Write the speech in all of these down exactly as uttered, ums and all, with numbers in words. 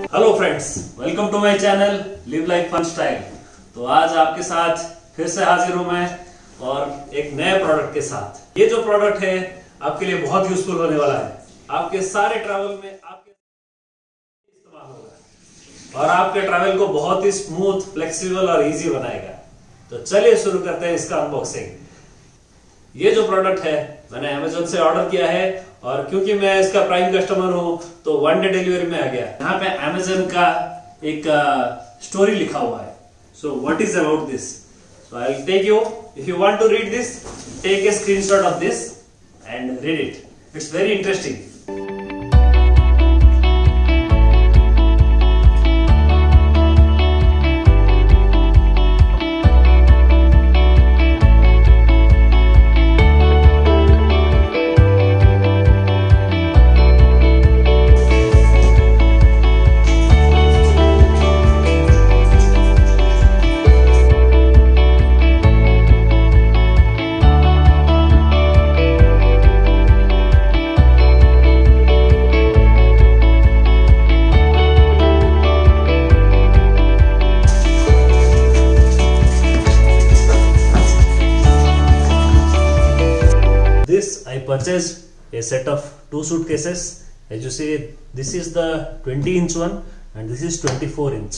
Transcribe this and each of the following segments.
Hello friends, welcome to my channel live life fun style. तो आज आपके साथ फिर से हाजिर हूं मैं और एक नए प्रोडक्ट के साथ। ये जो प्रोडक्ट है आपके लिए बहुत यूजफुल होने वाला है। आपके सारे ट्रैवल में आपके इस्तेमाल होगा और आपके ट्रैवल को बहुत ही स्मूथ, फ्लेक्सिबल और इजी बनाएगा। तो चलिए शुरू करते हैं इसका अनबॉक्सिंग। ये जो प्रोडक्ट है मैंने अमेज़न से ऑर्डर किया है और क्योंकि मैं इसका प्राइम कस्टमर हूं तो वन डे डिलीवरी में आ गया। यहाँ पे अमेज़न का एक स्टोरी uh, लिखा हुआ है। So what is about this? So I will take you, if you want to read this, take a screenshot of this and read it. It's very interesting. I purchased a set of two suitcases. As you see, this is the twenty inch one and this is twenty-four inch,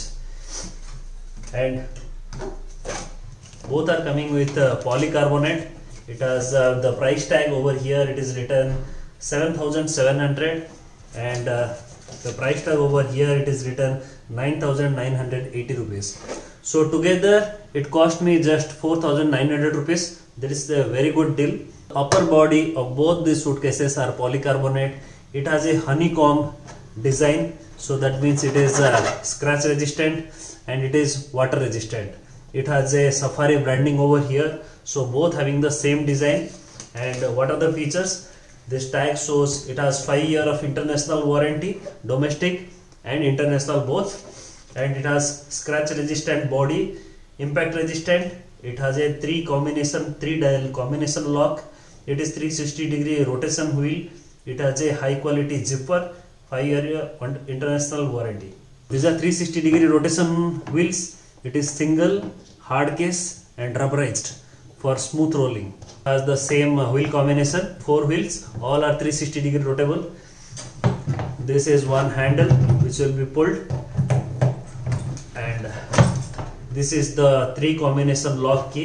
and both are coming with uh, polycarbonate. It has uh, the price tag over here. It is written seven thousand seven hundred, and uh, the price tag over here it is written nine thousand nine hundred eighty rupees. So together it cost me just four thousand nine hundred rupees. That is a very good deal. Upper body of both these suitcases are polycarbonate. It has a honeycomb design, so that means it is uh, scratch resistant and it is water resistant. It has a safari branding over here, so both having the same design. And uh, what are the features? This tag shows it has five year of international warranty, domestic and international both, and it has scratch resistant body, impact resistant. It has a three combination three dial combination lock. It is three hundred sixty degree rotation wheel. It has a high quality zipper, five year international warranty. These are three hundred sixty degree rotation wheels. It is single, hard case and rubberized for smooth rolling. It has the same wheel combination, four wheels, all are three hundred sixty degree rotatable. This is one handle which will be pulled, and this is the three combination lock key.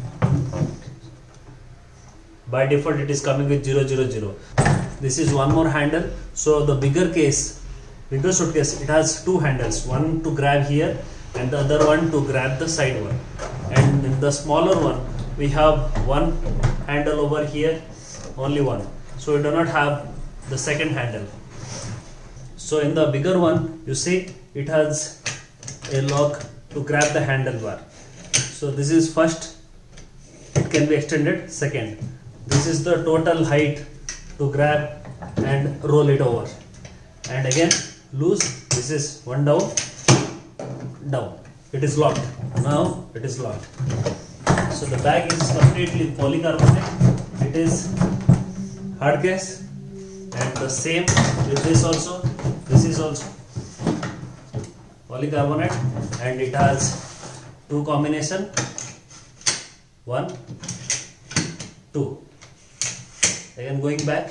By default it is coming with zero zero zero. This is one more handle. So the bigger case, bigger suitcase, it has two handles, one to grab here and the other one to grab the side one. And in the smaller one we have one handle over here, only one. So we do not have the second handle. So in the bigger one you see it has a lock to grab the handlebar. So this is first, it can be extended. Second, this is the total height to grab and roll it over, and again loose. This is one down, down. It is locked. Now it is locked. So the bag is completely polycarbonate. It is hard case, and the same with this also. This is also polycarbonate, and it has two combination, one, two. Again going back,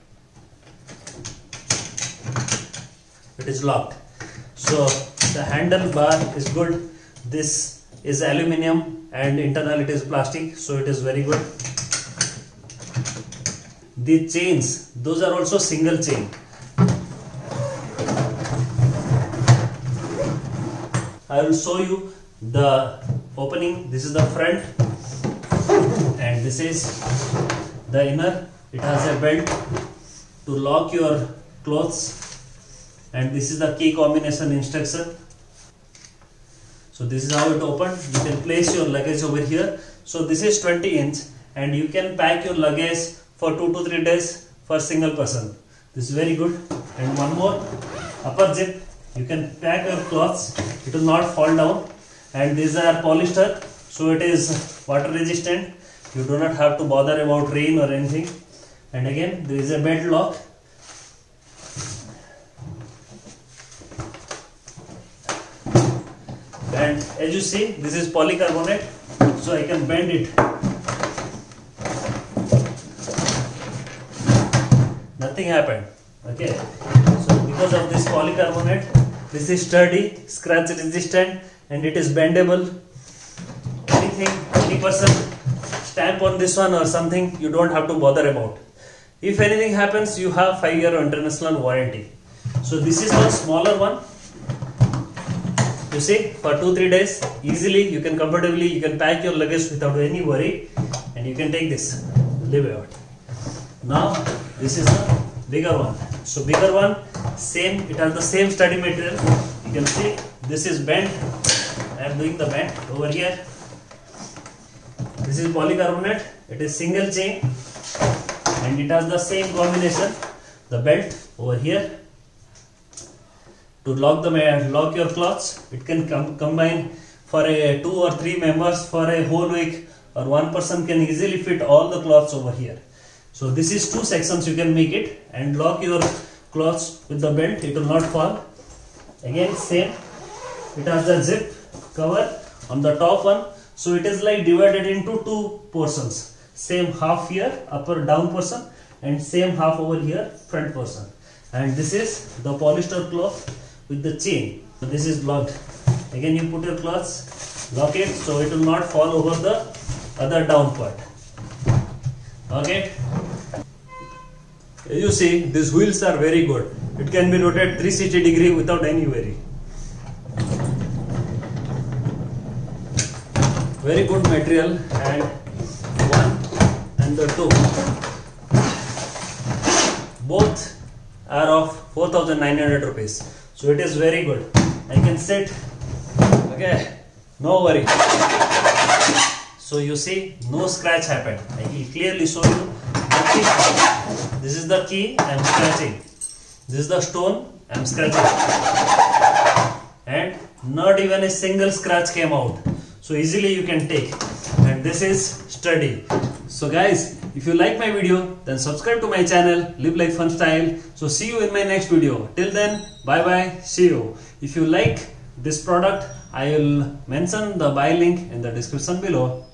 it is locked. So the handlebar is good. This is aluminium and internal it is plastic, so it is very good. The chains, those are also single chain. I will show you the opening. This is the front and this is the inner. It has a belt to lock your clothes, and this is the key combination instruction. So this is how it opens. You can place your luggage over here. So this is twenty inch and you can pack your luggage for two to three days for single person. This is very good. And one more, upper zip. You can pack your clothes. It will not fall down. And these are polyester, so it is water resistant. You do not have to bother about rain or anything. And again there is a belt lock. and as you see, this is polycarbonate, so I can bend it. Nothing happened. Okay, so because of this polycarbonate, this is sturdy, scratch resistant, and it is bendable. Anything, any person stamp on this one or something, you don't have to bother about. If anything happens, you have five year international warranty. So this is the smaller one. You see, for two three days easily you can comfortably you can pack your luggage without any worry, and you can take this, live out. Now this is the bigger one. So bigger one, same, it has the same sturdy material. You can see this is bent. I am doing the bend over here. This is polycarbonate. It is single chain, and it has the same combination. The belt over here to lock the lock your cloths. It can com combine for a two or three members for a whole week, or one person can easily fit all the cloths over here. So this is two sections you can make it, and lock your cloths with the belt. It will not fall. Again same. It has the zip cover on the top one. So it is like divided into two portions. Same half here, upper down portion, and same half over here, front portion. And this is the polyester cloth with the chain. So this is locked. Again you put your cloths, lock it so it will not fall over the other down part. Okay. As you see, these wheels are very good. It can be rotated three hundred sixty degree without any worry. Very good material, and one and the two both are of four thousand nine hundred rupees. So it is very good. I can sit. Okay, no worry. So you see, no scratch happened. I will clearly show you. This is the key, I am scratching. This is the stone, I am scratching. And not even a single scratch came out. So easily you can take. And this is sturdy. So guys, if you like my video, then subscribe to my channel, Live Life Fun Style. So see you in my next video. Till then, bye bye, see you. If you like this product, I will mention the buy link in the description below.